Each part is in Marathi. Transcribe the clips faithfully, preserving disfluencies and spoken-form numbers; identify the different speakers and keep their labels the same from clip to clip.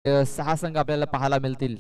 Speaker 1: सहा संघ आपल्याला पाहायला मिळतील.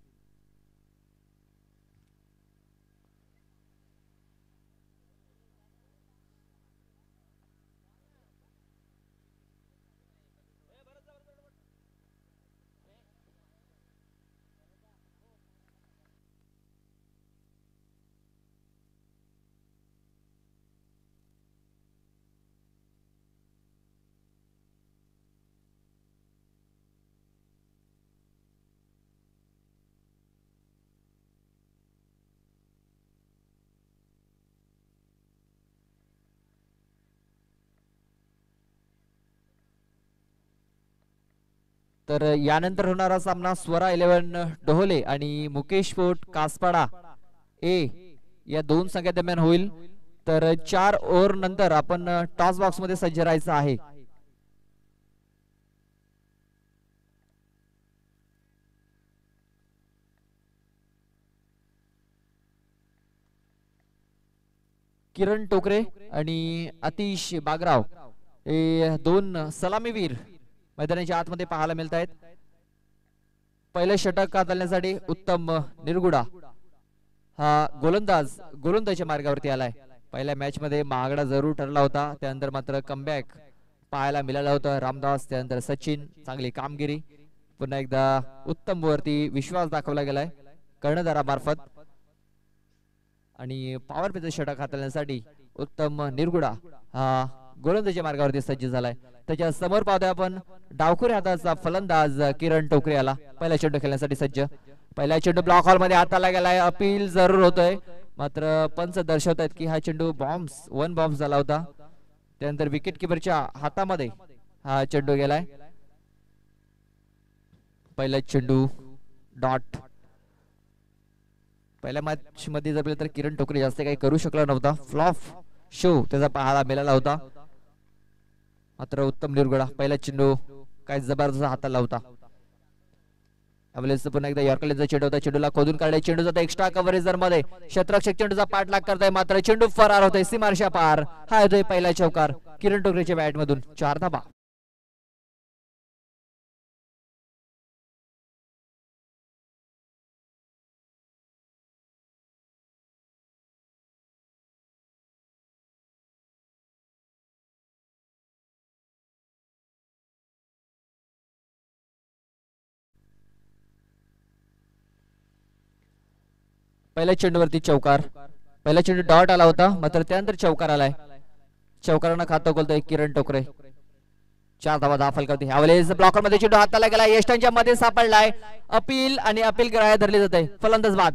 Speaker 1: तर यानंतर होणारा सामना स्वरा इलेव्हन डोहले आणि मुकेश फोर्ट कासपाडा ए या दोन संघादरम्यान होईल. तर चार ओव्हर नंतर आपण टॉस बॉक्स मध्ये सज्ज राहायचं आहे. किरण टोकरे आणि अतिश बागराव हे दोन सलामीवीर मैदानाच्या आतमध्ये पाहायला मिळत आहेत. पहिले षटक हाताळण्यासाठी उत्तम निरगुडा हा गोलंदाज गोलंदाजच्या मार्गावरती आलाय. पहिल्या मॅच मध्ये महागडा जरूर ठरला होता, त्यानंतर मात्र कमबॅक पाहायला मिळाला होता. रामदास त्यानंतर सचिन चांगली कामगिरी, पुन्हा एकदा उत्तम वरती विश्वास दाखवला गेलाय कर्णधारामार्फत. आणि पॉवर प्लेचं षटक हाताळण्यासाठी उत्तम निरगुडा हा गोलंदाजीच्या मार्गावरती सज्ज झालाय. त्याच्या समोर पाहतोय आपण डावखुऱ्या हाताचा फलंदाज किरण टोकरे याला पहिला चेंडू खेळण्यासाठी सज्ज. पहिला चेंडू ब्लॉक हॉल मध्ये हाताला गेलाय. अपील जरूर होतोय, मात्र पंच दर्शवत आहेत की हा चेंडू बॉम्ब्स वन बॉम्ब झाला होता. त्यानंतर विकेट किपरच्या हातामध्ये हा चेंडू गेलाय. पहिला चेंडू डॉट. पहिल्या मॅच मध्ये जर तर किरण टोकरे जास्त काही करू शकला नव्हता, फ्लॉप शो त्याचा पाहायला मिळाला होता. मात्र उत्तम निरगुडा पहिला चेंडू काय जबरदस्त हाताला होता. अवलेस पुन्हा एकदा यॉर्करचा चेंडू होता, चेंडूला खोदून काढले. चेंडू जाता एक्स्ट्रा कव्हरेजर मध्ये क्षेत्ररक्षक चेंडूचा पाठलाग करताय, मात्र चेंडू फरार होतोय सीमारेषा पार. हा येतोय पहिला चौकार किरण टोकरेच्या बॅट मधून. चार धाबा. पहिल्या चेंडूवरती चौकार. पहिला चेंडू डॉट आला होता, मात्र त्यानंतर चौकार आलाय. चौकारांना खातं खोलतोय किरण टोकरे. चार धावा दहा फलकावती. ह्यावेळेस ब्लॉकर मध्ये चेंडू हाताला गेला, यष्टांच्या मध्ये सापडलाय. अपील आणि अपील ग्राह्य धरले जाते. फलंदाज बाद.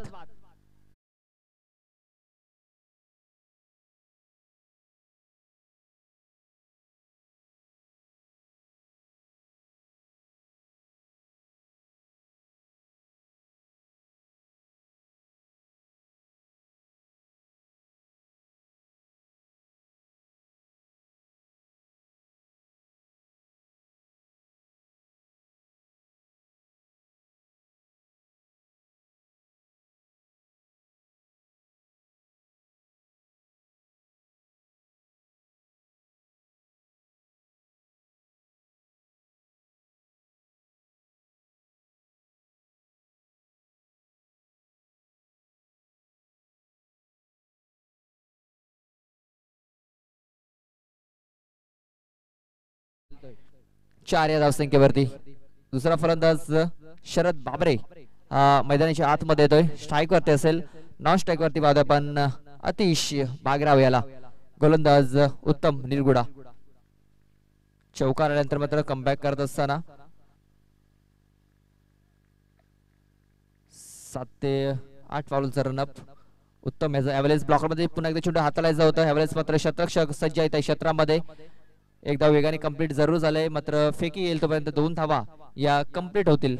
Speaker 1: चार या धावसंख्येवरती दुसरा फलंदाज शरद बाबरे मैदानाच्या आतमध्ये येतोय. स्ट्राईक वरती असेल, नॉन स्ट्राईक वरती पाहतोय पण अतिश बागराव याला. गोलंदाज उत्तम निरगुडा. चौकार आल्यानंतर मात्र कमबॅक करत असताना सात ते आठ पावलांचा रनअप. उत्तम यावेळेस ब्लॉकर मध्ये पुन्हा एकदा चेंडू हाताला जात होता. यावेळेस मात्र शतरक्षक सज्ज आहे क्षेत्रामध्ये. एकदा वेगाने कंप्लीट जरूर झाले, मात्र फेकी येईल तोपर्यंत दोन धावा या कंप्लीट होतील.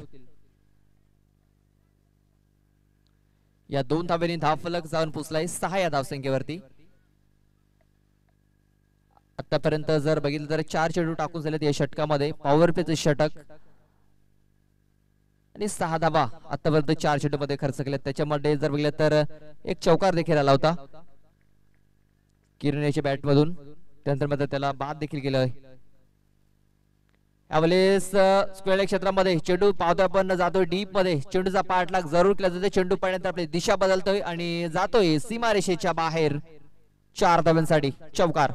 Speaker 1: या दोन धाव्यांनी धाव फलक जाऊन पोचलाय सहा या धावसंख्येवरती. आतापर्यंत जर बघितलं तर चार चेंडू टाकून झालेत या षटकामध्ये. पॉवर प्लेचं षटक आणि सहा धावा आतापर्यंत चार चेंडू मध्ये खर्च केले. त्याच्यामध्ये जर बघितलं तर एक चौकार देखील आला होता किरणेच्या बॅट मधून. त्यानंतर मात्र त्याला बाद देखील केलं. यावेळेस स्क्वेअर क्षेत्रामध्ये चेंडू पाहतोय आपण जातोय डीप मध्ये चेंडूचा पाठलाग जरूर केला जातो चेंडू पडल्यानंतर आपली दिशा बदलतोय आणि जातोय सीमारेषेच्या बाहेर चार धावांसाठी चौकार.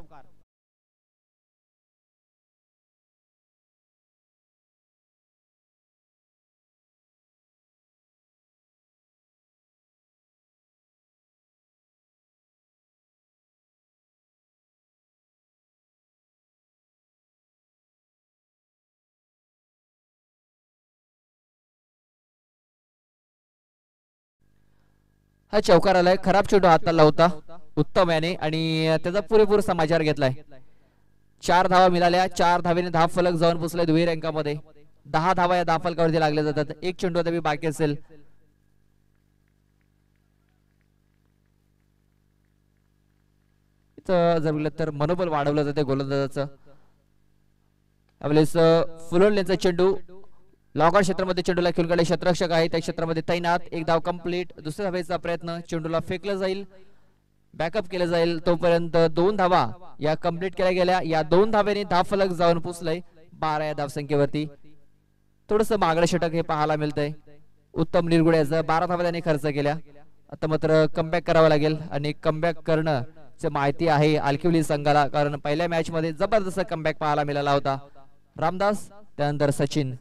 Speaker 1: हा चौकार आलाय खराब चेंडू हाताला होता उत्तम याने आणि त्याचा पुरेपूर समाचार घेतलाय. चार धावा मिळाल्या चार धावेने धाव फलक जाऊन पोहोचलाय दुहेरी अंकामध्ये दहा धावा या धाव फलकावरती लागल्या जातात एक चेंडू आता बाकी असेल. जर बोललं तर मनोबल वाढवलं जाते गोलंदाजाचं. यावेळेस फुलवलेचा चेंडू लॉकआउट क्षेत्रामध्ये चेंडूला खेळून काढले क्षेत्ररक्षक आहे त्या क्षेत्रामध्ये तैनात एक धाव कंप्लीट दुसऱ्या धावेचा प्रयत्न चेंडूला फेकलं जाईल बॅकअप केलं जाईल तोपर्यंत दोन धावा या कंप्लीट केल्या गेल्या या दोन धाव्याने धाव फलक जाऊन पुसलंय बारा या धावसंख्येवरती. थोडस मागडं षटक हे पाहायला मिळतंय उत्तम निरगुड्याचं बारा धावा त्याने खर्च केल्या आता मात्र कमबॅक करावं लागेल आणि कमबॅक करणं माहिती आहे आलकिवली संघाला कारण पहिल्या मॅच मध्ये जबरदस्त कमबॅक पाहायला मिळाला होता. रामदास त्यानंतर सचिन.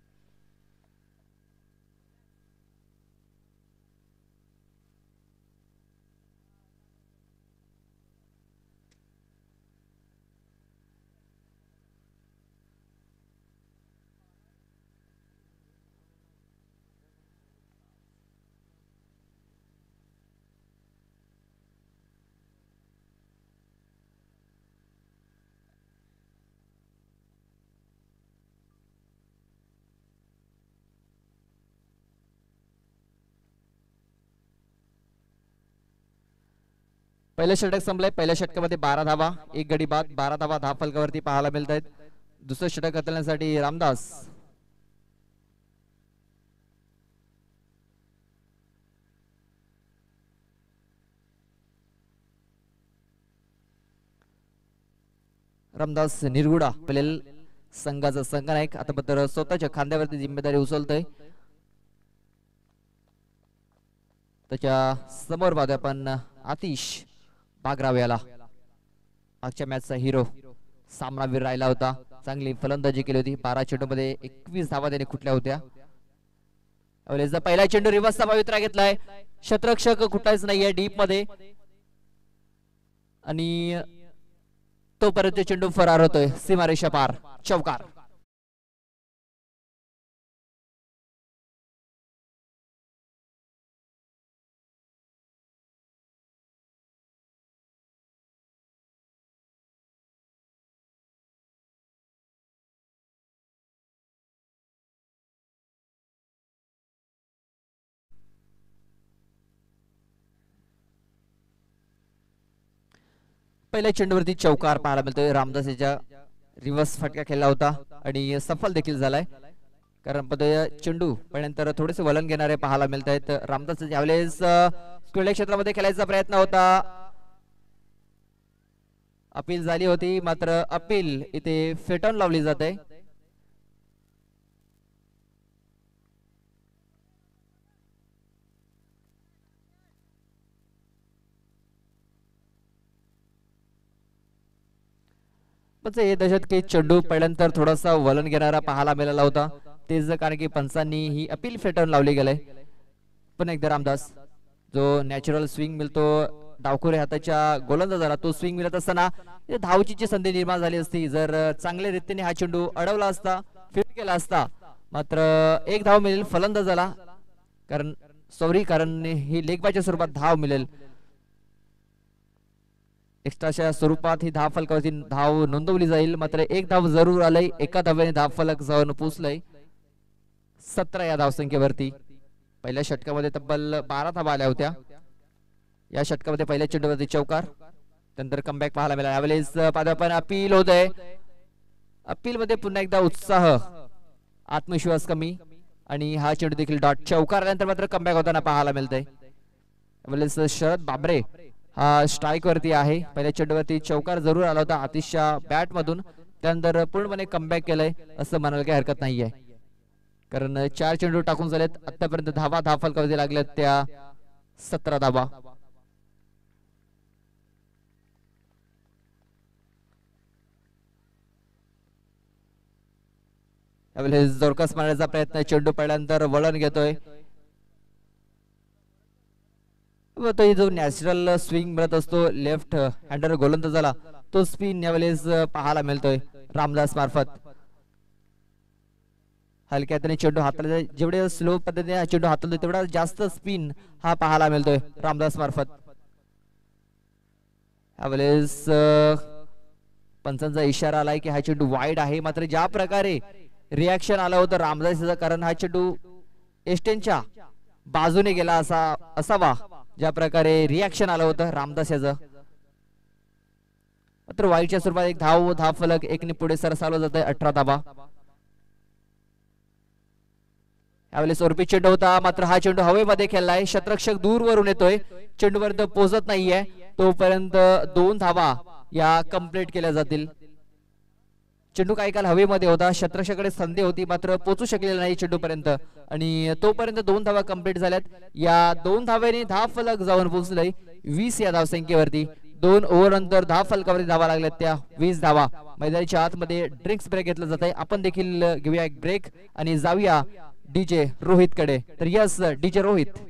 Speaker 1: पहिलं षटक संपलंय पहिल्या षटकामध्ये बारा धावा एक गडी बाद बारा धावा धाव फलकावरती पाहायला मिळत आहेत. दुसरं षटक हाताळण्यासाठी रामदास. रामदास निरगुडा पडेल संघाचा संघनायक आता मात्र स्वतःच्या खांद्यावरती जिम्मेदारी उचलतोय. त्याच्या समोर पाहतोय आपण आतिश बागराव याला मागच्या मॅचचा हिरो सामनावीर राहिला होता चांगली फलंदाजी केली होती बारा चेंडू मध्ये एकवीस धावा त्याने कुठल्या होत्या. पहिला चेंडू रिव्हर्सचा पवित्रा घेतलाय क्षेत्ररक्षक कुठलाच नाहीये डीप मध्ये आणि तोपर्यंत चेंडू फरार होतोय सीमारेषा पार चौकार. पहिल्या चेंडूवरती चौकार पाहायला मिळतोय रामदास याच्या रिव्हर्स फटका खेळला होता आणि सफल देखील झालाय कारण चेंडू पण थोडेसे वलन घेणारे पाहायला मिळत आहेत. रामदास यावेळेस क्रीडा क्षेत्रामध्ये खेळायचा प्रयत्न होता अपील झाली होती मात्र अपील इथे फेटाळून लावली जाते. हे दशत की चेंडू पहिल्यांतर थोडासा वलन घेणारा पाहायला मिळाला होता तेच कारण की पंचांनी ही अपील फेटाळून लावली गेले. पण एकदा रामदास जो नॅचरल स्विंग मिळतो डावखुरे हाताच्या गोलंदाजाला तो स्विंग मिळत असताना धावची संधी निर्माण झाली असती जर चांगल्या रीतीने हा चेंडू अडवला असता फिट केला असता मात्र एक धाव मिळेल फलंदाजाला कारण सॉरी कारण ही लेगबाच्या स्वरूपात धाव मिळेल एक्स्ट्राच्या स्वरूपात ही धाव फलकावरती धाव नोंदवली जाईल मात्र एक धाव जरूर आलंय एका धाव्याने धाव फलक जाऊन पोहोचलंय सतरा या धावसंख्येवरती. पहिल्या षटकामध्ये तब्बल बारा धावा आल्या होत्या या षटकामध्ये पहिल्या चेंडूवरती चौकार त्यानंतर कमबॅक पाहायला मिळाला. यावेळेस पादापण अपील होत आहे अपील मध्ये पुन्हा एकदा उत्साह आत्मविश्वास कमी आणि हा चेंडू देखील डॉट चौकार आल्यानंतर मात्र कमबॅक होताना पाहायला मिळतंय. यावेळेस शरद बाबरे हा स्ट्राइक वरती आहे पहिल्या चेंडूवरती चौकार जरूर आला होता आतिशच्या बॅट मधून त्यानंतर पूर्णपणे कमबॅक केलंय असं म्हणायला काही हरकत नाहीये, कारण चार चेंडू टाकून झालेत आतापर्यंत. धावा दहा फलकावरती लागल्यात त्या सतरा धावा. यावेळेस जोरकस मारण्याचा प्रयत्न, चेंडू पडल्यानंतर वळण घेतोय. जो नॅचरल स्विंग मिळत असतो लेफ्ट हँडर गोलंदाजाला, तो स्पिन यावेळेस पाहायला मिळतोय रामदास मार्फत. हलक्या हाताने चेंडू हाताला, जेवढे स्लो पद्धतीने चेंडू हाताळतो तेवढा जास्त स्पिन हा पाहायला मिळतोय रामदास मार्फत. यावेळेस पंचांचा इशारा आलाय की हा चेंडू वाईड आहे. मात्र ज्या प्रकारे रिॲक्शन आलं होतं रामदास, कारण हा चेंडू एस्टेनच्या बाजूने गेला असा असावा, ज्या प्रकारे रिॲक्शन आलं होतं रामदास याचं. मात्र वाईडच्या स्वरूपात एक धाव धाव फलक एकने पुढे सरसावलं जात आहे. अठरा धावा. यावेळेस ओरपी चेंडू होता, मात्र हा चेंडू हवेमध्ये खेळलाय. शतरक्षक दूरवरून येतोय, चेंडूपर्यंत पोहोचत नाहीये. तोपर्यंत दोन धावा या कंप्लीट केल्या जातील. चेंडू काही काल हवेमध्ये होता, शतरक्षकाकडे संधी होती, मात्र पोहोचू शकलेला नाही चेंडूपर्यंत, आणि तोपर्यंत दोन धावा कंप्लीट झाल्यात. या दोन धाव्याने दहा फलक जाऊन पोहोचलंय वीस या धावसंख्येवरती. दोन ओव्हर नंतर दहा फलकावरती धावा लागल्यात त्या वीस धावा. मैदानाच्या आतमध्ये ड्रिंक्स ब्रेक घेतला जात आहे. आपण देखील घेऊया एक ब्रेक आणि जाऊया डीजे रोहित कडे. तर यस डीजे रोहित.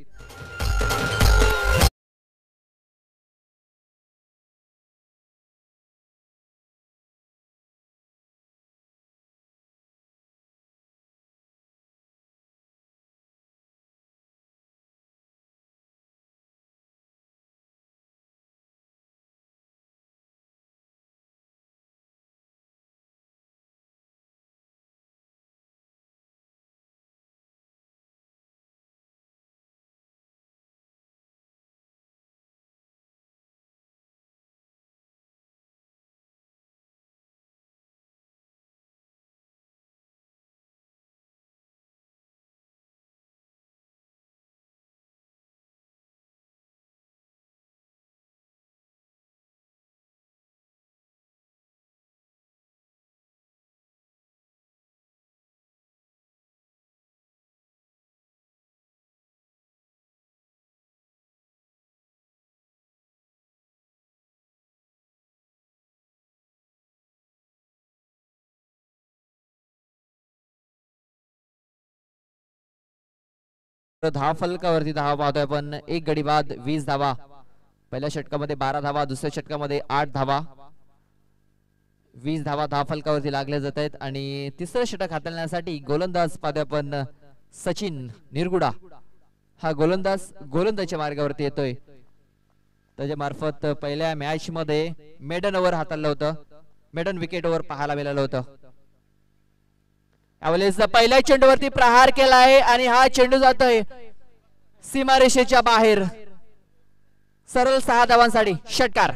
Speaker 1: दहा फलकावरती धावा पाहतोय आपण. एक गडी बाद वीस धावा. पहिल्या षटकामध्ये बारा धावा, दुसऱ्या षटकामध्ये आठ धावा. वीस धावा दहा फलकावरती लागल्या जात आहेत. आणि तिसरं षटक हाताळण्यासाठी गोलंदाज पाहतोय आपण सचिन निरगुडा. हा गोलंदाज गोलंदाजच्या मार्गावरती येतोय. त्याच्या मार्फत पहिल्या मॅच मध्ये मेडन ओव्हर हाताळलं होतं, मेडन विकेट ओव्हर पाहायला मिळालं होतं. यावेळेस पहिल्या चेंडूवरती प्रहार केलाय आणि हा चेंडू जातोय सीमारेषेच्या बाहेर. सरळ सहा धावांसाठी षटकार.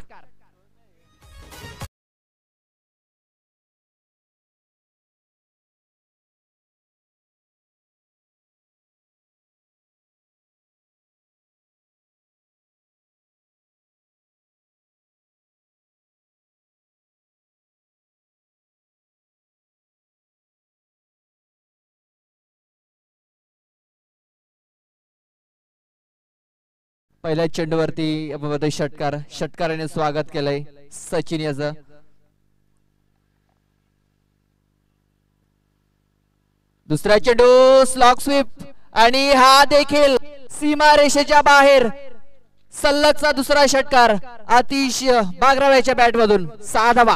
Speaker 1: पहिल्या चेंडूवरती षटकार, षटकाराने स्वागत केलंय सचिन याचं. दुसरा चेंडू स्लॉक स्वीप आणि हा देखील सीमारेषेच्या बाहेर. सलगचा दुसरा षटकार आतिश बागराव याच्या बॅट मधून. सहा धावा.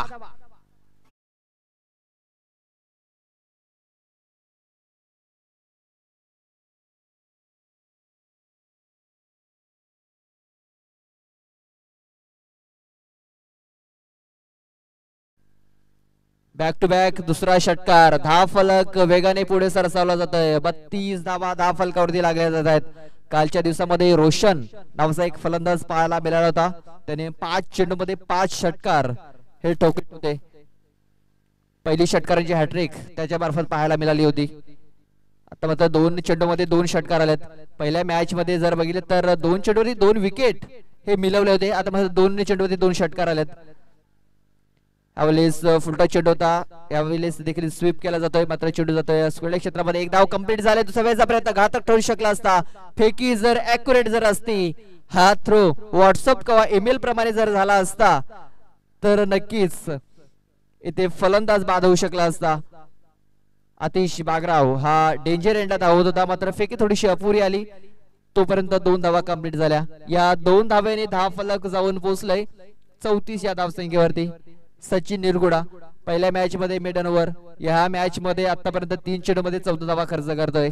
Speaker 1: बॅक टू बॅक दुसरा षटकार. दहा फलक वेगाने पुढे सरसावला जात आहे. बत्तीस धावा दहा फलकावरती लागल्या जात आहेत. कालच्या दिवसामध्ये रोशन नावाचा एक फलंदाज पाहायला मिळाला होता. त्याने पाच चेंडू मध्ये पाच षटकार हे ठोकले होते. पहिली षटकारांची हॅट्रिक त्याच्या मार्फत पाहायला मिळाली होती. आता मात्र दोन चेंडू मध्ये दोन षटकार आलेत. पहिल्या मॅच मध्ये जर बघितलं तर दोन चेंडूवरती दोन विकेट हे मिळवले होते. आता मात्र दोन चेंडूवरती दोन षटकार आलेत. यावेळेस फुलटॉस चेंडू होता, यावेळेस देखील स्वीप केला जातोय, मात्र चेंडू जातोय स्क्वेअर क्षेत्रामध्ये. एक धाव कंप्लीट झाले. दुसऱ्या वेळेचा प्रयत्न घातक ठरू शकला असता. फेकी जर ऍक्युरेट जर असती, हा थ्रो व्हॉट्सअप किंवा ईमेल प्रमाणे जर झाला असता तर नक्कीच इथे फलंदाज बाद होऊ शकला असता. आतिश बागराव हा डेंजर एंडला धावत होता, मात्र फेकी थोडीशी अपुरी आली. तोपर्यंत दोन धावा कंप्लीट झाल्या. या दोन धावेने दहा फलक जाऊन पोहोचलंय चौतीस या धावसंख्येवरती. सचिन निरगुडा पहिल्या मॅच मध्ये मिडन ओव्हर, या मॅच मध्ये आतापर्यंत तीन चेंडू मध्ये चौदा धावा खर्च करतोय.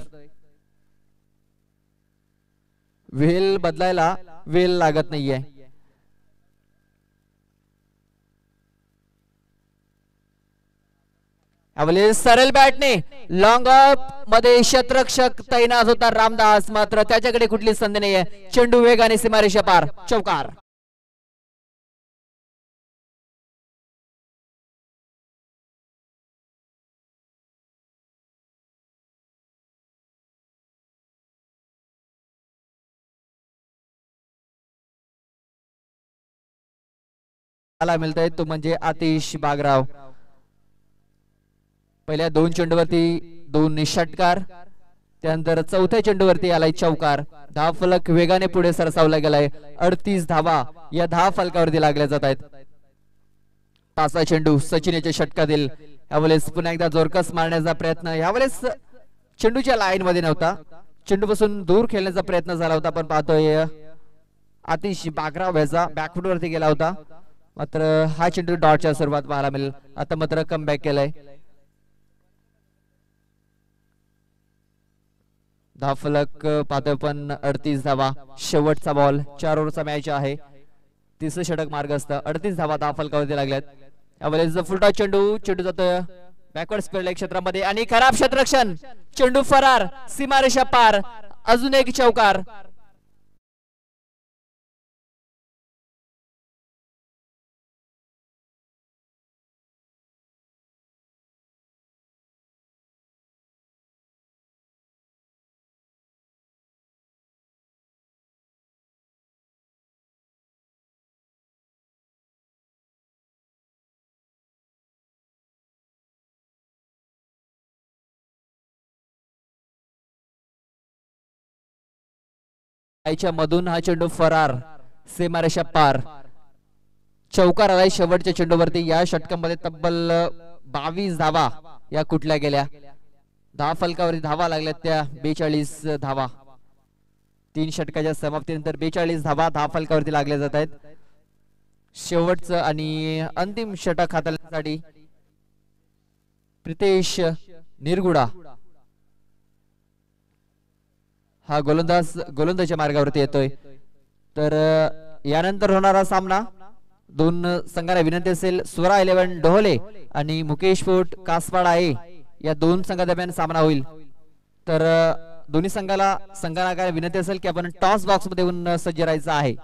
Speaker 1: वेल बदलायला वेल लागत नाहीये. सरळ बॅटने लॉंग ऑफ मध्ये शतरक्षक तैनात होता रामदास, मात्र त्याच्याकडे कुठली संधी नाहीये. चेंडू वेगाने सीमारेषा पार, चौकार. मिळतंय तो म्हणजे आतिश बागराव. पहिल्या दोन चेंडूवरती दोन षटकार, त्यानंतर चौथ्या चेंडूवरती आलाय चौकार. दहा फलक वेगाने पुढे सरसावला गेलाय. अडतीस धावा या दहा फलकावरती लागल्या जात आहेत. पाचवा चेंडू सचिन याच्या षटकातील. यावेळेस पुन्हा एकदा जोरकस मारण्याचा प्रयत्न, यावेळेस चेंडूच्या लाईन मध्ये नव्हता, चेंडू पासून दूर खेळण्याचा प्रयत्न झाला होता, पण पाहतोय आतिश बागराव याचा बॅकफुट वरती गेला होता, मात्र हा चेंडू डॉटच्या स्वरूपात पाहायला मिळेल. आता मात्र कमबॅक केलाय. दहा फलक पाहतोय पण अडतीस धावा. शेवटचा बॉल, चार ओव्हरचा मॅच आहे. तिसरं षटक मार्ग असतं. अडतीस धावा दहा फलकावरती लागल्यात. यावेळेस फुलटॉस चेंडू, चेंडू जातोय बॅकवर्ड स्पेअर क्षेत्रामध्ये आणि खराब क्षेत्ररक्षण. चेंडू फरार, सीमारेषा पार, अजून एक चौकार. मधून हा चेंडू फरार, सीमारेषा पार, चौकार आलाय शेवटच्या चेंडूवरती. या षटकामध्ये तब्बल बावीस धावा या कुठल्या गेल्या. दहा फलकावरती धावा लागल्यात त्या बेचाळीस धावा. तीन षटकाच्या समाप्तीनंतर बेचाळीस धावा दहा फलकावरती लागल्या जात आहेत. शेवटचं आणि अंतिम षटक हाताळण्यासाठी प्रितेश निरगुडा हा गोलंदाज गोलंदाजच्या मार्गावरती येतोय. तर यानंतर होणारा सामना दोन संघांना विनंती असेल, स्वरा इलेव्हन डोहले आणि मुकेश फोर्ट कासवाडा ए या दोन संघादरम्यान सामना होईल. तर दोन्ही संघाला संघाला विनंती असेल की आपण टॉस बॉक्स मध्ये येऊन सज्ज राहायचं आहे.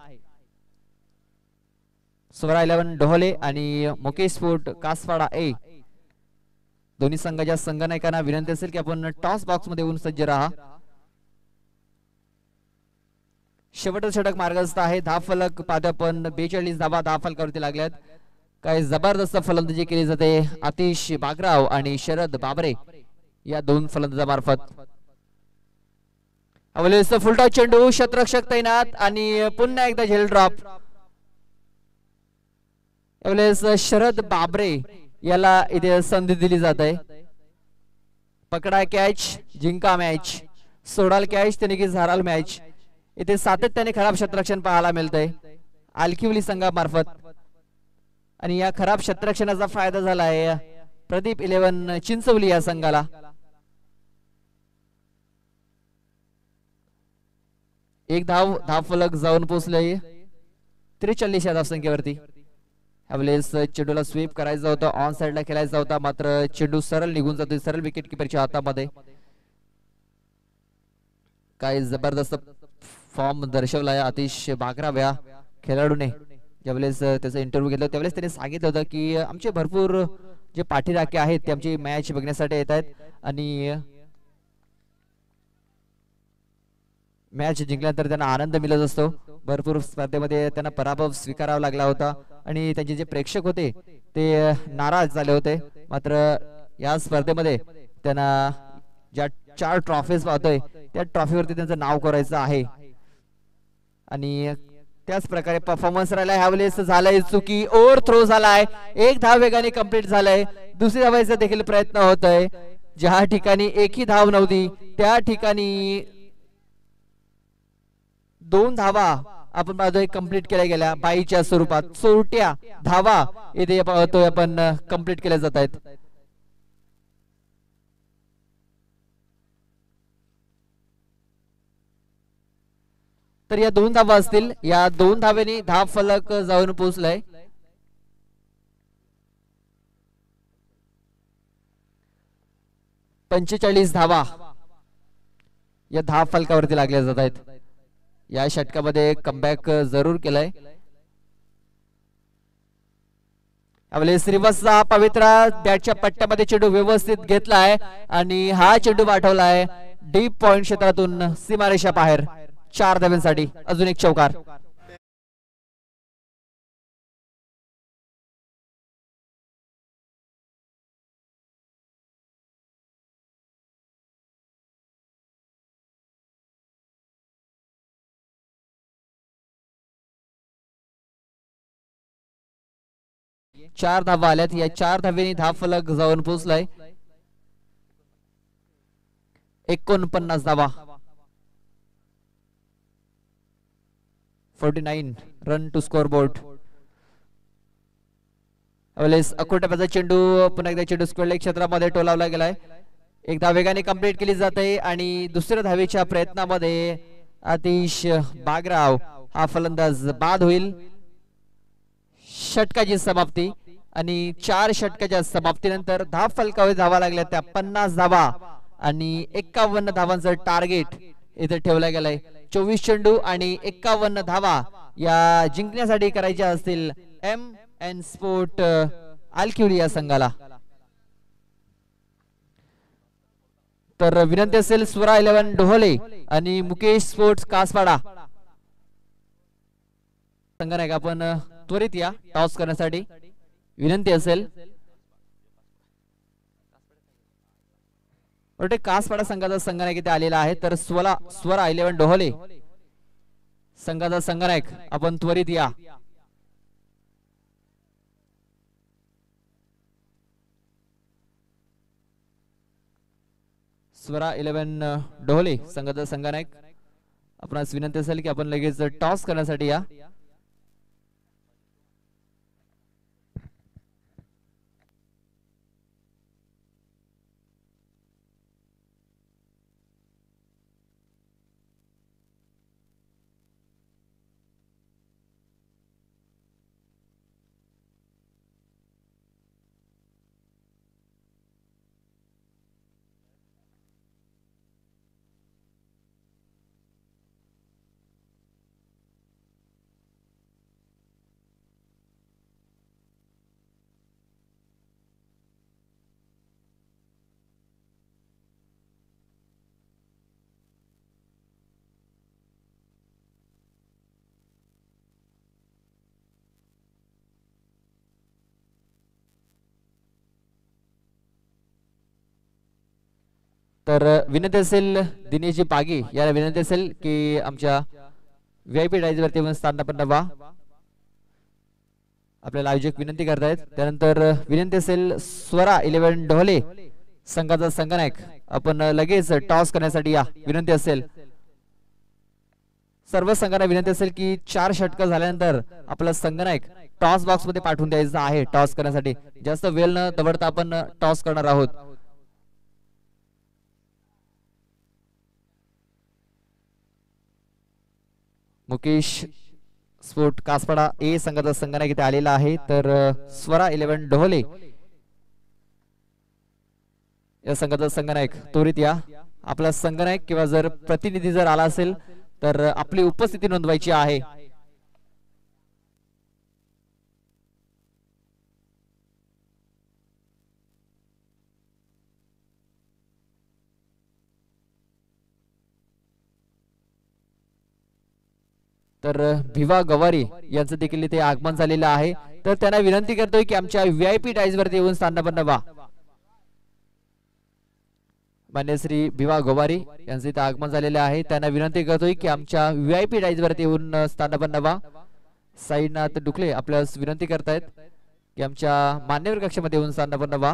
Speaker 1: स्वरा इलेव्हन डोहले आणि मुकेश फोर्ट कासवाडा ए दोन्ही संघाच्या संघनायकांना विनंती असेल की आपण टॉस बॉक्स मध्ये येऊन सज्ज राहा. शेवटचं षटक मार्गस्थ आहे. दहा फलक पाहतोय पण बेचाळीस धावा दहा फलकावरती लागल्यात. काय जबरदस्त फलंदाजी केली जाते आतिश बागराव आणि शरद बाबरे या दोन फलंदाजामार्फत. अवलेस फुलटॉस चेंडू, शतरक्षक तैनात आणि पुन्हा एकदा झेल ड्रॉप. अवलेस शरद बाबरे याला इथे संधी दिली जात आहे. पकडा कॅच, जिंका मॅच, सोडाल कॅच त्याने की झाराल मॅच. इथे सातत्याने खराब क्षेत्ररक्षण पाहायला मिळतंय आलकिवली संघामार्फत आणि या खराब क्षेत्ररक्षणाचा फायदा झाला आहे प्रदीप इलेव्हन चिंचवली या संघाला. एक धाव धाव फलक जाऊन पोहोचले त्रेचाळीस या धावसंख्येवरती. यावेळेस चेंडूला स्वीप करायचा होता, ऑन साइडला खेळायचा होता, मात्र चेंडू सरळ निघून जातोय सरळ विकेट किपरच्या हातामध्ये. काय जबरदस्त फॉर्म दर्शवलाय आतिश बागराव या खेळाडूने. ज्यावेळेस त्याचा इंटरव्ह्यू घेतला त्यावेळेस त्याने सांगितलं होतं की आमचे भरपूर जे पाठीराखे आहेत ते आमची मॅच बघण्यासाठी येत आहेत आणि मॅच जिंकल्यानंतर त्यांना आनंद मिळत असतो. भरपूर स्पर्धेमध्ये त्यांना पराभव स्वीकारावा लागला होता आणि त्यांचे जे प्रेक्षक होते ते नाराज झाले होते. मात्र या स्पर्धेमध्ये त्यांना ज्या चार ट्रॉफीज पाहतोय त्या ट्रॉफीवरती त्यांचं नाव करायचं आहे आणि त्याच प्रकारे परफॉर्मन्स राहिला. ह्यावेळेस झालाय चुकी, ओव्हर थ्रो झालाय, एक धाव वेगाने कंप्लीट झालाय. दुसरी धावायचा देखील प्रयत्न होतोय. ज्या ठिकाणी एकही धाव नव्हती त्या ठिकाणी दोन धावा आपण पाहतोय कंप्लीट केल्या गेल्या बाईच्या स्वरूपात. चोरट्या धावा इथे पाहतोय आपण कंप्लीट केल्या जात आहेत. तर या दोन धावा असतील. या दोन धावेने धाव फलक जाऊन पोहोचलाय. पंचेचाळीस धावा या धाव फलकावरती लागल्या जात आहेत. या षटकामध्ये कमबॅक जरूर केलाय. श्रीवत्सचा पवित्रा बॅटच्या पट्ट्यामध्ये चेंडू व्यवस्थित घेतलाय आणि हा चेंडू पाठवलाय डीप पॉइंट क्षेत्रातून सीमारेषा बाहेर. चार धाव्यांसाठी अजून एक चौकार. चार धावा आल्यात. या चार धावेने धाव फलक जाऊन पोहोचलाय. एकोणपन्नास धावा, forty nine run to scoreboard. अकोटाचा चेंडू पुन्हा एकदा चेंडू स्क्वेअर लेग क्षेत्रामध्ये टोलावला गेलाय. एक धाव वेगाने कंप्लीट केली जाते आणि दुसऱ्या धावेच्या प्रयत्नामध्ये आतिश बागराव हा फलंदाज बाद होईल. षटकाची समाप्ती आणि चार षटकाच्या समाप्तीनंतर धाव फलकावर धावा लागल्या त्या पन्नास धावा आणि एक्कावन्न धावांचं टार्गेट इथे ठेवला गेलाय. चोवीस चेंडू आणि एक्कावन्न धावा या जिंकण्यासाठी करायच्या असतील एम एन स्पोर्ट आलकिवली या संघाला. तर विनंती असेल स्वरा इलेव्हन डोहले आणि मुकेश स्पोर्ट्स कासपाडा संघाने आपण त्वरित या टॉस करण्यासाठी विनंती असेल. कासपाडा संघाचा संघनायक इथे आलेला आहे. तर स्वरा स्वरा इलेव्हन डोहले संघाचा संघनायक आपण त्वरित या. स्वरा इलेव्हन डोहले संघाचा संघनायक आपणास विनंती असेल की आपण लगेच टॉस करण्यासाठी या. तर विनंती असेल दिनेशजी पागी याला विनंती असेल की आमच्या व्हीआयपी डायज वरती स्थान पण व्हा. आपल्याला आयोजक विनंती करतायत. त्यानंतर विनंती असेल स्वरा इलेव्हन ढोले संघाचा संघनायक आपण लगेच टॉस करण्यासाठी या. विनंती असेल सर्व संघांना विनंती असेल की चार षटक झाल्यानंतर आपला संघनायक टॉस बॉक्स मध्ये पाठवून द्यायचा आहे टॉस करण्यासाठी. जास्त वेळ न दवडता आपण टॉस करणार आहोत. मुकेश स्पोर्ट कासपाडा ए संघाचा संघनायक इथे आलेला आहे. तर स्वरा इलेव्हन ढोले या संघाचा संघनायक त्वरित या. आपला संघनायक किंवा जर प्रतिनिधी जर आला असेल तर आपली उपस्थिती नोंदवायची आहे. तर भिवा गवारी यांचं देखील इथे आगमन झालेलं आहे. तर त्यांना विनंती करतोय की आमच्या व्ही आय पी टाईज वरती येऊन स्थानापन्न व्हा. मान्य श्री भिवा गवारी यांचं इथे आगमन झालेले आहे. त्यांना विनंती करतोय की आमच्या व्ही आय पी टाईज वरती येऊन स्थानापन्न व्हा. साईनाथ डुकले आपल्यास विनंती करतायत की आमच्या मान्यवर कक्षामध्ये येऊन स्थानापन्न व्हा.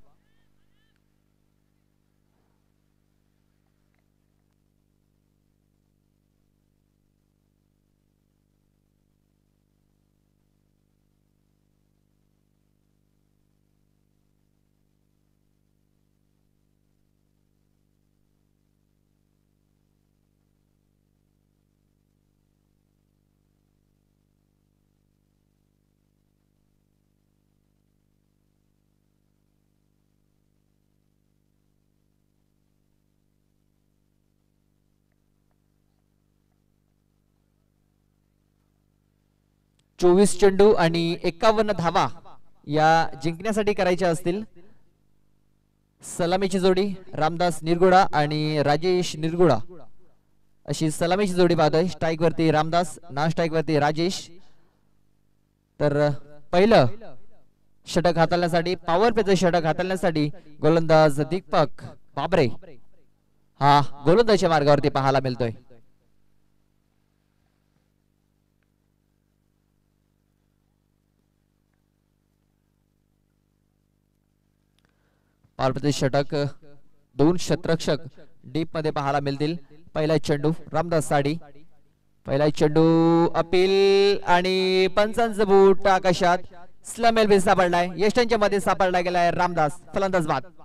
Speaker 1: चोवीस चेंडू आणि एकावन्न धावा या जिंकण्यासाठी करायच्या असतील. सलामीची जोडी रामदास निरगुडा आणि राजेश निरगुडा अशी सलामीची जोडी पाहतोय. स्ट्राईक वरती रामदास, नॉन स्ट्राईक वरती राजेश. तर पहिलं षटक हाताळण्यासाठी, पॉवर प्लेचं षटक हाताळण्यासाठी गोलंदाज दीपक बाबरे हा गोलंदाजीच्या मार्गावरती पाहायला मिळतोय. पॉवर षटक दोन शतरक्षक डीप मध्ये पाहायला मिळतील. पहिला चेंडू रामदास साडी, पहिला चेंडू अपील आणि पंचांचं बूट आकाशात. स्लम एल्बी सापडलाय, यष्टांच्या मध्ये सापडला गेलाय रामदास. फलंदाज बाद.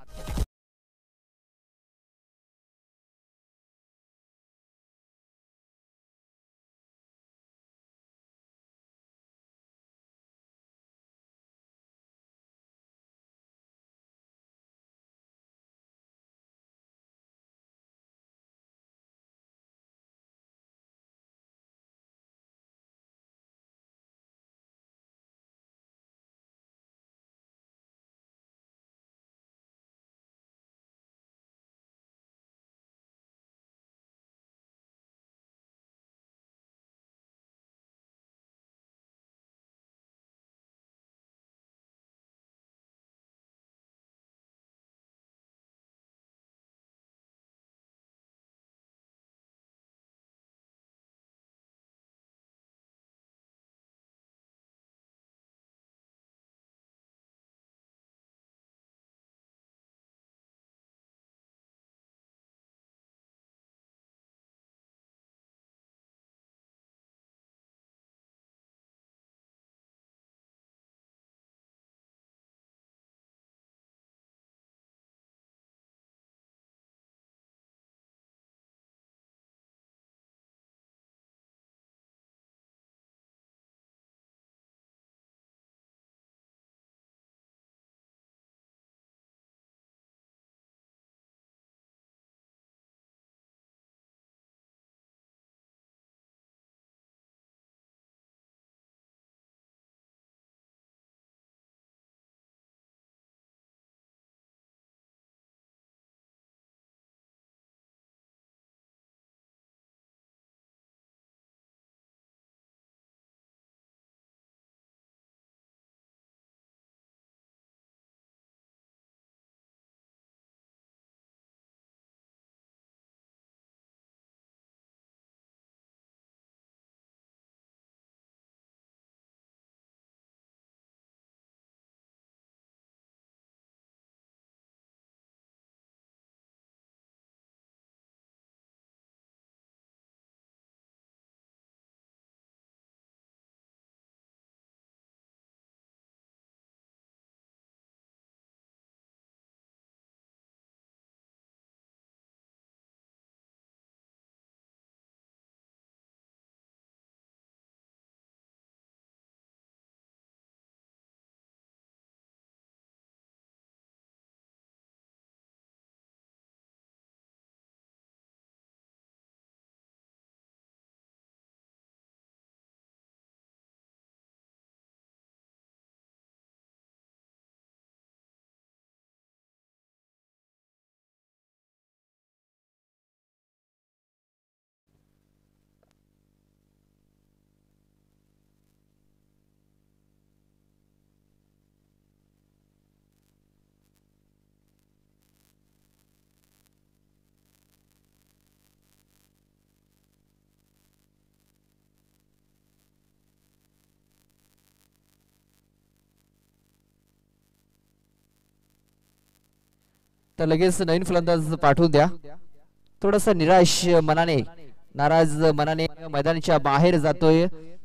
Speaker 1: तर लगेच नवीन फलंदाज पाठवून द्या. थोडस निराश मनाने नाराज मनाने मैदानाच्या बाहेर जातोय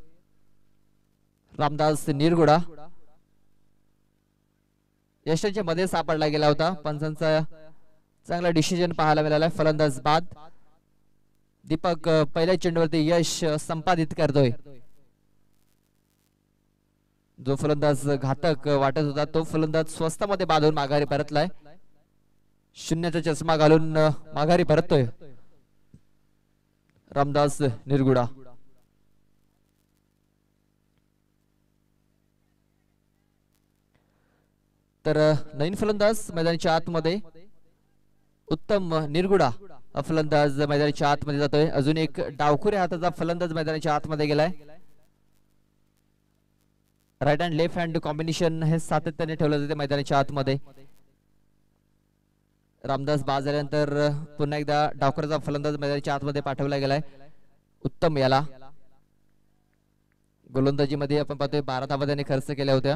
Speaker 1: रामदास निरगुडा. यशाच्या मध्ये सापडला गेला होता. पंचांचा चांगला डिसिजन पाहायला मिळाला. फलंदाज बाद. दीपक पहिल्या चेंडूवरती यश संपादित करतोय. जो फलंदाज घातक वाटत होता तो फलंदाज स्वस्तामध्ये बांधून माघारी परतलाय. शून्याचा चष्मा घालून माघारी परततोय रामदास निरगुडा. तर नवीन फलंदाज मैदानाच्या आतमध्ये उत्तम निरगुडा फलंदाज मैदानाच्या आतमध्ये जातोय. अजून एक डावखुऱ्या हाताचा फलंदाज मैदानाच्या आतमध्ये गेलाय. Right hand left hand combination हे सातत्याने ठेवलं जाते मैदानाच्या आतमध्ये. रामदास बाद झाल्यानंतर पुन्हा एकदा डावखुऱ्याचा फलंदाज मैदानाच्या आतमध्ये पाठवला गेलाय. उत्तम याला गोलंदाजीमध्ये आपण पाहतोय बारा धावा त्याने खर्च केल्या होत्या.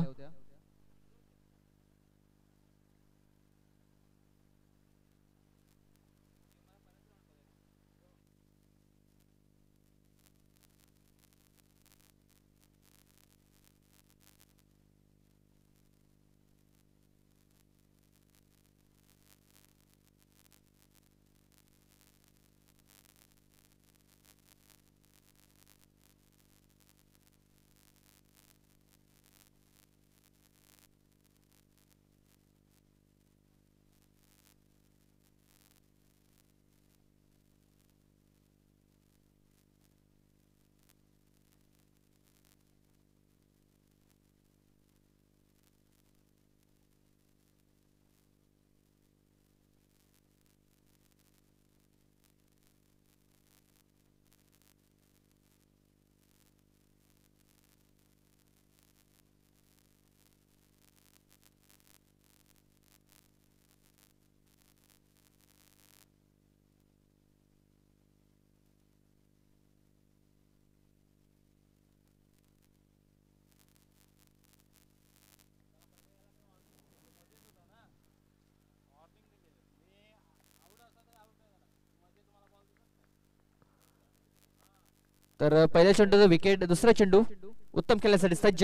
Speaker 1: तर पहिल्या चेंडूचा विकेट. दुसरा चेंडू उत्तम खेळण्यासाठी सज्ज.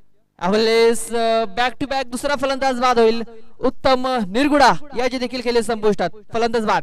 Speaker 1: बॅक टू बॅक दुसरा फलंदाज बाद होईल. उत्तम निरगुडा याचे देखील केले संपुष्टात. फलंदाज बाद.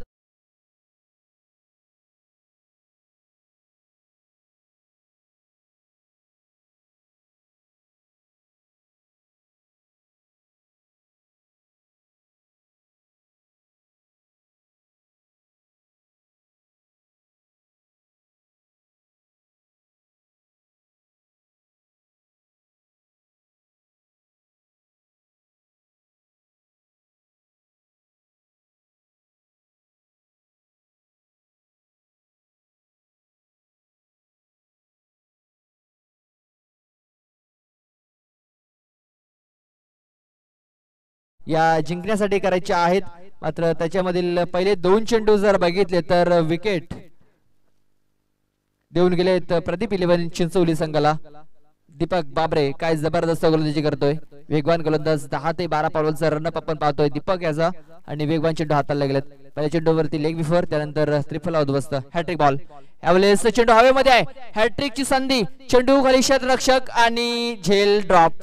Speaker 1: या जिंकण्यासाठी करायचे आहेत. मात्र त्याच्यामधील पहिले दोन चेंडू जर बघितले तर विकेट देऊन गेलेत प्रदीप इलेव्हन चिंचोली संघाला. दीपक बाबरे काय जबरदस्त गोलंदाजी करतोय. वेगवान गोलंदाज दहा ते बारा पावलांचा रनअप आपण पाहतोय दीपक याचा. आणि वेगवान चेंडू हाताला गेलेत. पहिल्या चेंडूवरती लेग बिफोर त्यानंतर त्रिफला उद्ध्वस्त. Hattrick ball. यावेळेस चेंडू हवेमध्ये आहे. हॅट्रिकची संधी. चेंडू खाली क्षेत्ररक्षक आणि झेल ड्रॉप.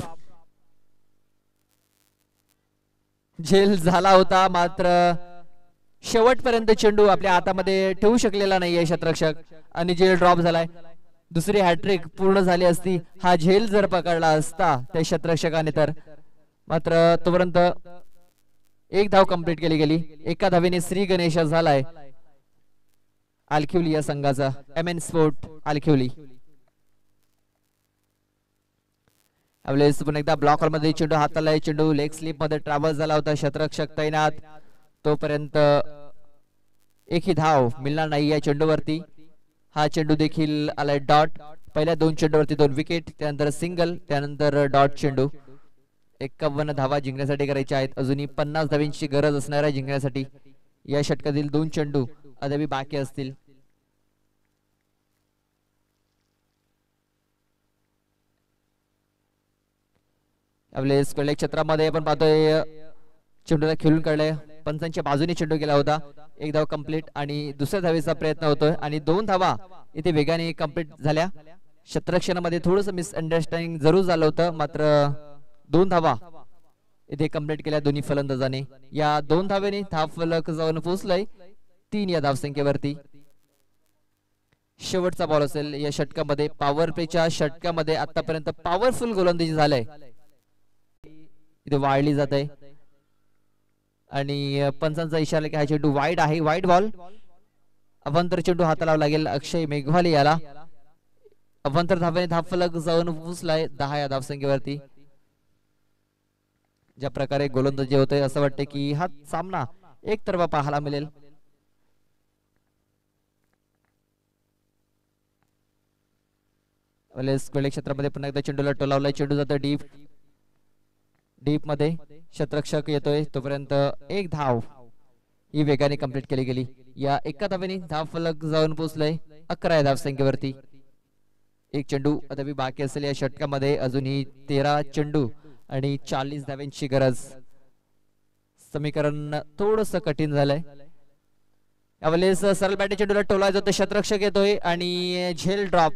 Speaker 1: झेल झाला होता मात्र शेवटपर्यंत चेंडू आपल्या हातामध्ये ठेवू शकलेला नाहीये क्षेत्ररक्षक आणि झेल ड्रॉप झालाय. दुसरी हॅट्रिक पूर्ण झाली असती हा झेल जर पकडला असता त्या क्षेत्ररक्षकाने तर. मात्र तोपर्यंत एक धाव कंप्लीट केली गेली. एका धावेने श्री गणेश झालाय आलखिवली या संघाचा. M N sport Alkhivali. यावेळेस पुन्हा एकदा ब्लॉक हॉल मध्ये चेंडू हाताला. चेंडू लेग स्लिप मध्ये ट्रॅव्हल झाला होता. क्षेत्ररक्षक तैनात. तोपर्यंत एकही धाव मिळणार नाही या चेंडूवरती. हा चेंडू देखील आलाय डॉट. पहिल्या दोन चेंडूवरती दोन विकेट. त्यानंतर सिंगल. त्यानंतर डॉट चेंडू. एक्कावन्न धावा जिंकण्यासाठी करायच्या आहेत. अजूनही पन्नास धावांची गरज असणार आहे जिंकण्यासाठी. या षटकातील दोन चेंडू अद्याप बाकी असतील. आपले क्षेत्रामध्ये आपण पाहतोय चेंडूला खेळून काढलाय. पंचांच्या बाजूने चेंडू गेला होता. एक धाव कंप्लीट आणि दुसऱ्या धावेचा प्रयत्न होतोय आणि दोन धावा इथे वेगाने कंप्लीट झाल्या. क्षेत्ररक्षणामध्ये थोडंसं मिसअंडरस्टँडिंग जरूर झालं होतं, मात्र दोन धावा इथे कंप्लीट केल्या दोन्ही फलंदाजाने. या दोन धावेने धाव फलक जाऊन पोहोचलाय तीन या धावसंख्येवरती. शेवटचा बॉल असेल या षटकामध्ये. पॉवर प्लेच्या षटकामध्ये आतापर्यंत पॉवरफुल गोलंदाजी झालंय, इथे वाढली जात आहे आणि पंचांचा इशारा की हा चेंडू वाईड आहे. Wide ball. अवांतर चेंडू हाताला लागेल अक्षय मेघवाले याला. अवांतर धावेने धाव फलक जाऊन पोहोचलाय दहा या धावसंख्येवरती. ज्या प्रकारे गोलंदाजी होते असं वाटतं की हा सामना एकतर्फा पाहायला मिळेल. क्षेत्रामध्ये पुन्हा एकदा चेंडूला टोलावलाय. चेंडू जातो डीप डीप मध्ये. क्षेत्ररक्षक येतोय तोपर्यंत एक धाव ही वेगाने कंप्लीट केली गेली. या एका धावेने धाव फलक जाऊन पोहोचलाय अकरा या धावसंख्येवरती. एक चेंडू अद्याप बाकी असेल या षटकामध्ये. अजूनही तेरा चेंडू आणि चाळीस धाव्यांची गरज. समीकरण थोडस कठीण झालंय. यावेळेस सरळ बॅटिंग चेंडूला टोला जातो. क्षेत्ररक्षक येतोय आणि झेल ड्रॉप.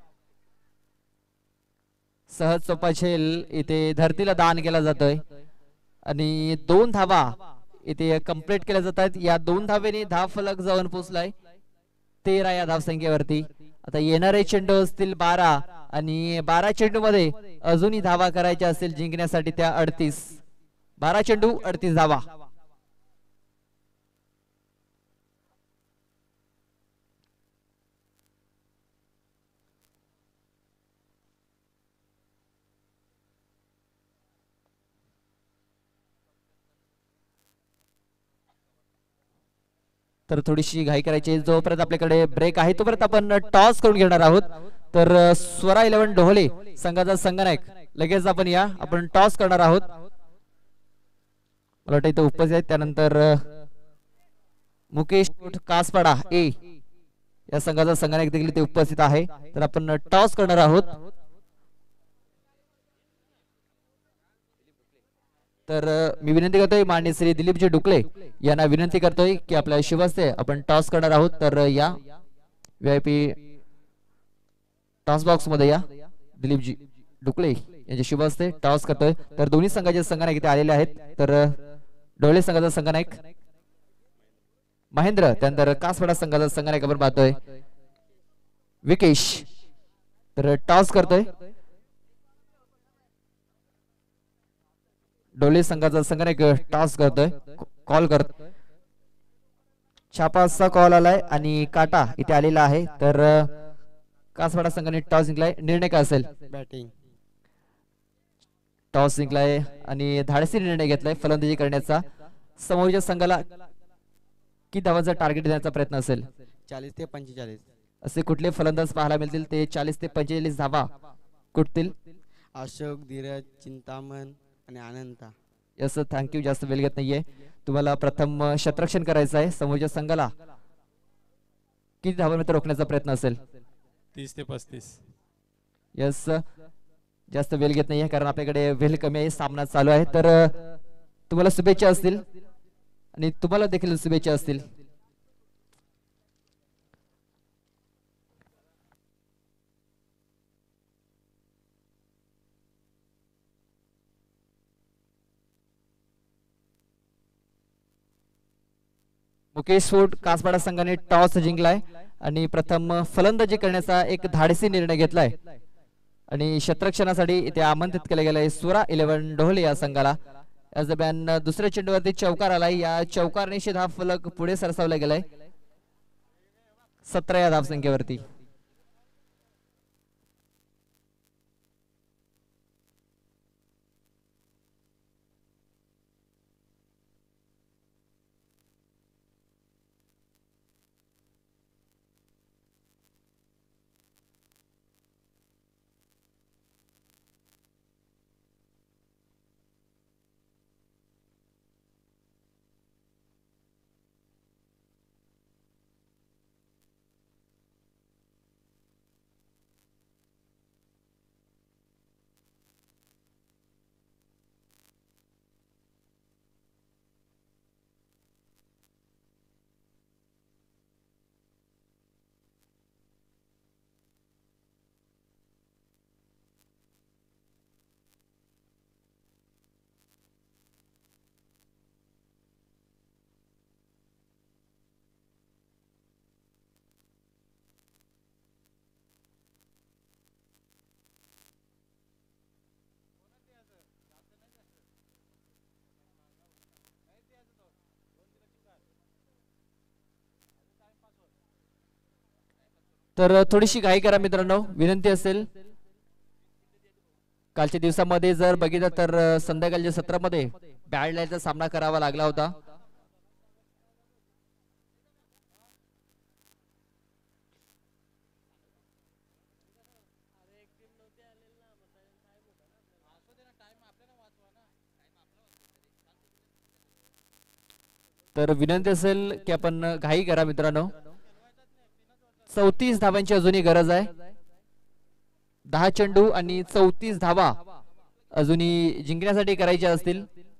Speaker 1: सहज सोपा झेल इथे धरतीला दान केला जातोय आणि दोन धावा इथे कंप्लीट केल्या जातात. या दोन धावेने धाव फलक जाऊन पोहोचलाय तेरा या धावसंख्येवरती. आता येणारे चेंडू असतील बारा आणि बारा चेंडू मध्ये अजूनही धावा करायच्या असतील जिंकण्यासाठी त्या अडतीस. बारा चेंडू अडतीस धावा. तर थोडीशी घाई करायची. जोपर्यंत आपल्याकडे ब्रेक आहे तोपर्यंत आपण टॉस करून घेणार आहोत. तर स्वरा इलेव्हन ढोले संघाचा संघनायक लगेच आपण या आपण टॉस करणार आहोत. मला वाटतं इथं उपस्थित आहेत. त्यानंतर मुकेश कासपाडा ए या संघाचा संघनायक देखील ते उपस्थित आहे. तर आपण टॉस करणार आहोत. तर मी विनंती करतोय माननीय श्री दिलीपजी डुकले यांना विनंती करतोय की आपल्या शिवस्ते आपण टॉस करणार आहोत. तर या व्हीआयपी टॉस बॉक्स मध्ये या. दिलीपजी डुकले यांच्या शिवस्ते टॉस करतोय. तर दोन्ही संघाचे संघनायक इथे आलेले आहेत. तर डोळे संघाचा संघनायक महेंद्र, त्यानंतर कासवाडा संघाचा संघनायक आपण पाहतोय विकेश. तर टॉस करतोय डोले संघाचा संघनायक. टॉस करतोय कॉल करत छापाचा कॉल आलाय आणि काटा इथे आलेला आहे. तर कासवाडा संघाने टॉस जिंकलाय. निर्णय काय असेल?
Speaker 2: बॅटिंग.
Speaker 1: टॉस जिंकलाय आणि धाडसी निर्णय घेतलाय फलंदाजी करण्याचा. समोरच्या संघाला किती धावांचा टार्गेट देण्याचा प्रयत्न असेल?
Speaker 2: चाळीस ते पंचेचाळीस.
Speaker 1: असे कुठले फलंदाज पाहायला मिळतील ते चाळीस ते पंचेचाळीस धावा कुठतील?
Speaker 2: अशोक, धीरज, चिंतामण आणि अनंता.
Speaker 1: Yes, thank you. जास्त वेळ घेत नाहीये. तुम्हाला प्रथम क्षेत्ररक्षण करायचं आहे. समोरच्या संघाला किती धावांमध्ये रोखण्याचा प्रयत्न असेल?
Speaker 3: तीस ते पस्तीस.
Speaker 1: यस, जास्त वेळ घेत नाहीये कारण आपल्याकडे वेळ कमी आहे. सामना चालू आहे. तर तुम्हाला शुभेच्छा असतील आणि तुम्हाला देखील शुभेच्छा असतील. मुकेश फोर्ट कासपाडा संघाने टॉस जिंकलाय आणि प्रथम फलंदाजी करण्याचा एक धाडसी निर्णय घेतलाय आणि क्षेत्ररक्षणासाठी इथे आमंत्रित केले गेले स्वरा इलेव्हन ढोले या संघाला. या दरम्यान दुसऱ्या चेंडूवरती चौकार आलाय. या चौकार निश्चित हा फलक पुढे सरसावला गेलाय सतरा या धावसंख्येवरती. तर थोडीशी घाई करा मित्रांनो, विनंती असेल. कालच्या दिवसामध्ये जर बघितलं तर संध्याकाळच्या सत्रामध्ये बॅड लाईनचा सामना करावा लागला होता. तर विनंती असेल की आपण घाई करा मित्रांनो. चौतीस धावांची अजूनही गरज आहे. दहा चेंडू आणि चौतीस धावा अजूनही जिंकण्यासाठी करायच्या असतील.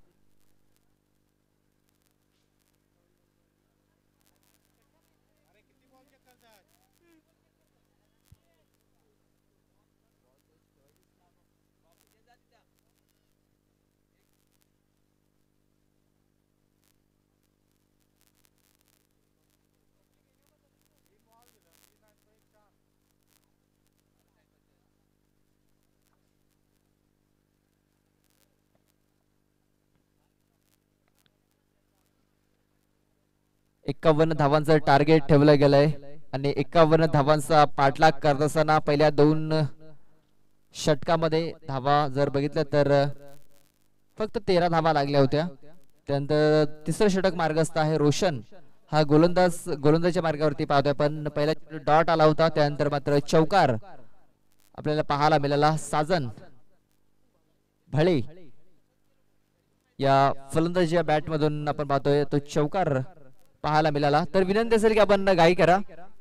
Speaker 1: एकावन्न धावांचं टार्गेट ठेवलं गेलंय आणि एकावन्न धावांचा पाठलाग करत असताना पहिल्या दोन षटकामध्ये धावा जर बघितलं तर फक्त तेरा धावा लागल्या होत्या. त्यानंतर तिसरं षटक मार्गस्थ आहे. रोशन हा गोलंदाज गोलंदाजच्या मार्गावरती पाहतोय, पण पहिला डॉट आला होता. त्यानंतर मात्र चौकार आपल्याला पाहायला मिळाला. साजन भळे या फलंदाजीच्या बॅट मधून आपण पाहतोय तो चौकार पाहायला मिळाला. तर विनंती असेल की आपण घाई करा.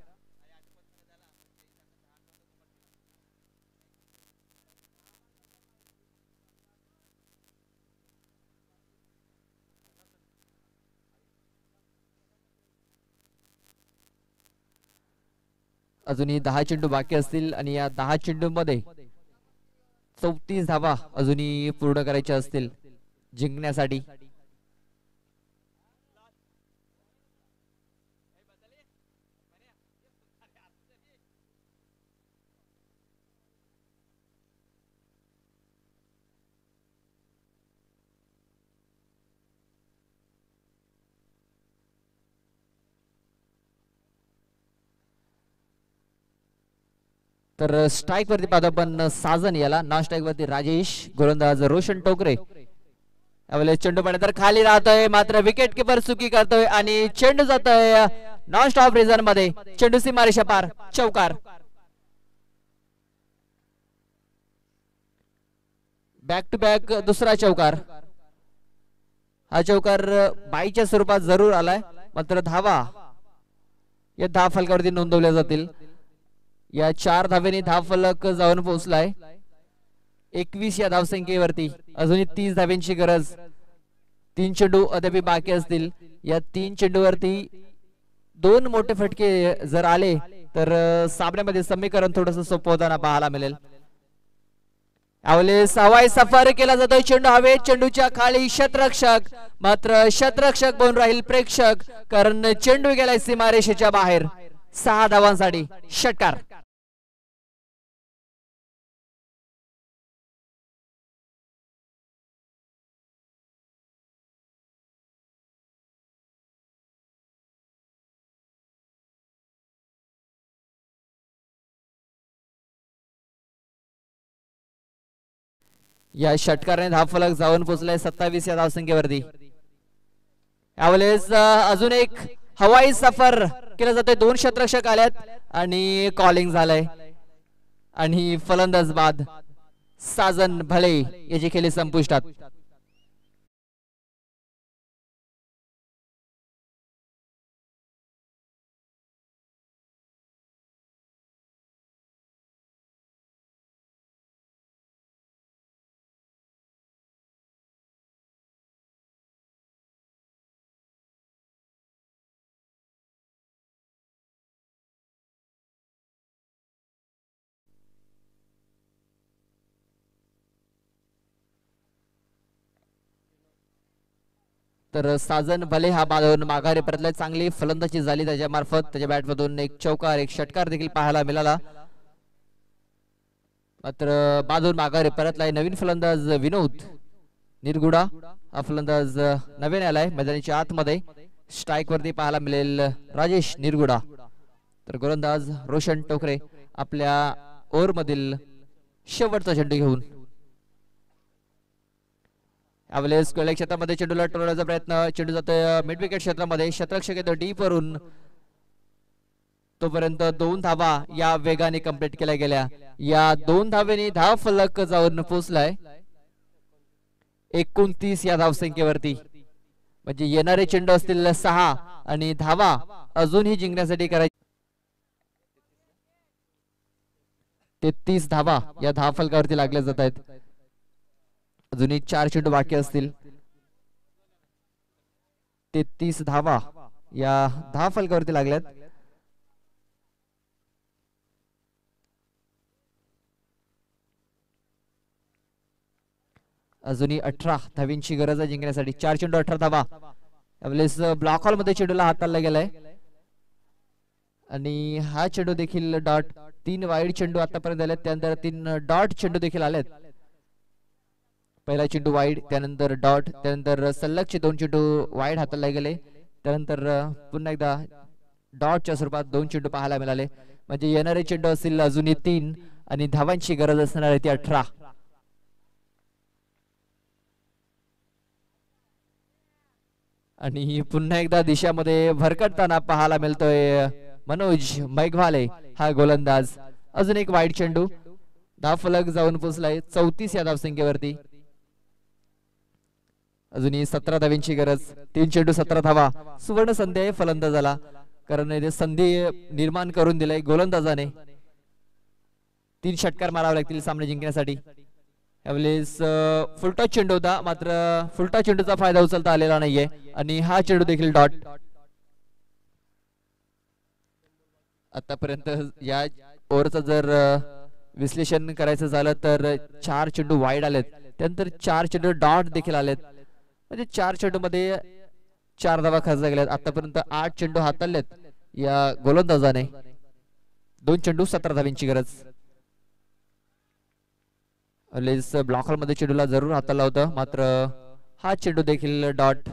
Speaker 1: अजूनही दहा चेंडू बाकी असतील आणि या दहा चेंडू मध्ये चौतीस धावा अजूनही पूर्ण करायच्या असतील जिंकण्यासाठी. तर स्ट्राइक वरती पाहतो आपण साजन याला. नॉन स्ट्राइक वरती राजेश, गोलंदाज रोशन टोकरे. यावेळेस चेंडू तर खाली राहतोय, मात्र विकेट किपर चुकी करतोय आणि चेंडू जातोय नॉन स्टॉप रिझन मध्ये. चेंडू सीमारेषा पार, चौकार. बॅक टू बॅक दुसरा चौकार. हा चौकार बाईच्या स्वरूपात जरूर आलाय, मात्र धावा या दहा फलकावरती नोंदवल्या जातील. या चार धावेने दहा फलक जाऊन पोहोचलाय एकवीस या धावसंख्येवरती. अजूनही तीस धाव्यांची गरज. तीन चेंडू अद्याप बाकी असतील. या तीन चेंडूवरती दोन मोठे फटके जर आले तर सामन्यामध्ये समीकरण थोडस सोपं होताना पाहायला मिळेल. यावेळेस हवाई सफर केला जातोय. चेंडू हवेत, चेंडूच्या खाली शतरक्षक, मात्र शतरक्षक बनून राहील प्रेक्षक, कारण चेंडू गेलाय सीमारेषेच्या बाहेर. सहा धावांसाठी षटकार. या षटकाराने दहा फलक जाऊन पोहोचलाय सत्तावीस या धावसंख्येवरती. यावेळेस अजून एक हवाई सफर केला जातोय. दोन शतरक्षक आल्यात आणि कॉलिंग झालंय आणि फलंदाज बाद साजन भळे याची खेळी संपुष्टात. तर साजन भले हा बाजून माघारी परतलाय. चांगली फलंदाजी झाली त्याच्या मार्फत. त्याच्या बॅट मधून एक चौकार, एक षटकार देखील पाहायला मिळाला, मात्र बाजून माघारी परतलाय. नवीन फलंदाज विनोद निरगुडा हा फलंदाज नवीन आलाय मैदानाच्या आतमध्ये. स्ट्राइक वरती पाहायला मिळेल राजेश निरगुडा. तर गोलंदाज रोशन टोकरे आपल्या ओव्हर मधील शेवटचा चेंडू घेऊन यावेळेस गोलक क्षेत्रामध्ये चेंडूला टोलण्याचा प्रयत्न, चेंडू जातोय मिड विकेट क्षेत्रामध्ये, शतरक्षक येतो डीप वरून, तोपर्यंत दोन धावा या वेगाने कंप्लीट केल्या गेल्या. या दोन धावेने धाव फलक जाऊन पोहोचलाय एकोणतीस या धावसंख्येवरती. म्हणजे येणारे चेंडू असतील सहा आणि धावा अजूनही जिंकण्यासाठी करायची तेहतीस धावा या धाव फलकावरती लागल्या जात आहेत. अजूनही चार चेंडू बाकी असतील. तेहतीस धावा या धाव फलकावरती लागल्यात. अजूनही अठरा धावींची गरज आहे जिंकण्यासाठी. चार चेंडू अठरा धावा. यावेळेस ब्लॉक हॉल मध्ये चेंडूला हाताळला गेलाय आणि हा चेंडू देखील डॉट. तीन वाईड चेंडू आतापर्यंत आलेत, त्यानंतर तीन डॉट चेंडू देखील आलेत. पहिला चेंडू वाईड, त्यानंतर डॉट, त्यानंतर सलगचे दोन चेंडू वाईड हाताळले गेले, त्यानंतर पुन्हा एकदा डॉटच्या स्वरूपात दोन चेंडू पाहायला मिळाले. म्हणजे येणारे चेंडू असतील अजूनही तीन आणि धावांची गरज असणार आहे ती अठरा. आणि पुन्हा एकदा दिशामध्ये भरकटताना पाहायला मिळतोय मनोज मेघवाले हा गोलंदाज. अजून एक वाईड चेंडू, धाव फलक जाऊन पोहोचलाय चौतीस या धावसंख्येवरती. अजूनही सतरा धावींची गरज. तीन चेंडू सतरा धावा. सुवर्ण संधी आहे फलंदाजाला, कारण इथे संधी निर्माण करून दिलाय गोलंदाजाने. तीन षटकार मारावे लागतील सामने जिंकण्यासाठी. यावेळेस फुलटॉस चेंडू होता, मात्र फुलटॉस चेंडूचा फायदा उचलता आलेला नाहीये आणि हा चेंडू देखील डॉट. आतापर्यंत या ओव्हरचं जर विश्लेषण करायचं झालं तर चार चेंडू वाईड आलेत, त्यानंतर चार चेंडू डॉट देखील आलेत. म्हणजे चार चेंडू मध्ये चार धावा खर्च गेल्यात. आतापर्यंत आठ चेंडू हाताळलेत या गोलंदाजाने. दोन चेंडू सतरा धावींची गरज. ब्लॉक हॉल मध्ये चेंडूला जरूर हाताळला होता, मात्र हा चेंडू देखील डॉट.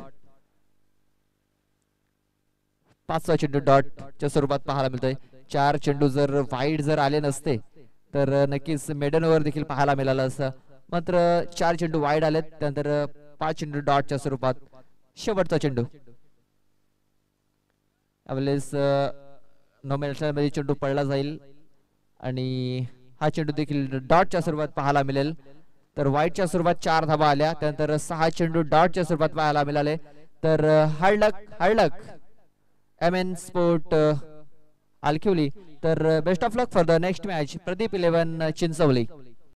Speaker 1: पाचवा चेंडू डॉट च्या स्वरूपात पाहायला मिळतोय. चार चेंडू जर वाईड जर आले नसते तर नक्कीच मेडन ओव्हर देखील पाहायला मिळालं असतं, मात्र चार चेंडू वाईड आलेत, त्यानंतर पाच चेंडू डॉटच्या स्वरूपात. शेवटचा चेंडू यावेळेस नऊ मिनिटांमध्ये चेंडू पडला जाईल आणि हा चेंडू देखील डॉटच्या स्वरूपात पाहायला मिळेल. तर वाईडच्या स्वरूपात चार धावा आल्या, त्यानंतर सहा चेंडू डॉटच्या स्वरूपात पाहायला मिळाले. तर hard luck hard luck M N sport Alkivali. तर best of luck for the next match. Pradeep eleven Chinchwali.